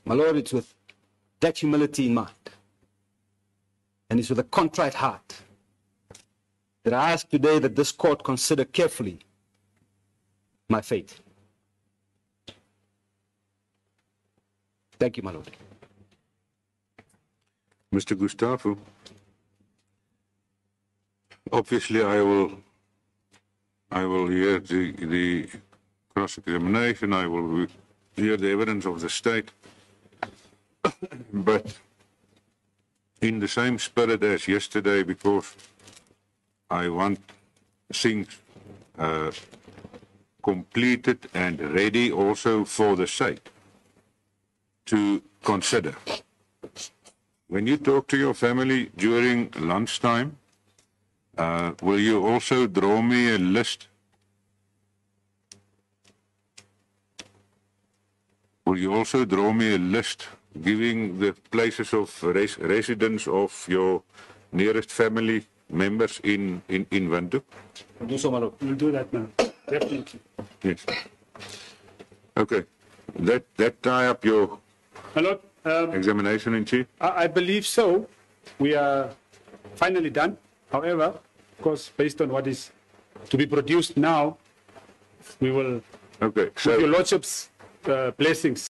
My Lord, it's with that humility in mind, and it's with a contrite heart that I ask today that this court consider carefully my fate. Thank you, my Lord. Mr. Gustavo, obviously I will hear the cross-examination, I will hear the evidence of the state, but in the same spirit as yesterday, because I want things completed and ready also for the state to consider. When you talk to your family during lunchtime, will you also draw me a list? Will you also draw me a list giving the places of residence of your nearest family members in Windhoek? We'll do so, my Lord. We'll do that now. Definitely. Yes. Okay. That tie up your My Lord, examination in chief? I believe so. We are finally done. However, of course, based on what is to be produced now, we will, Okay. with your So Lordship's blessings,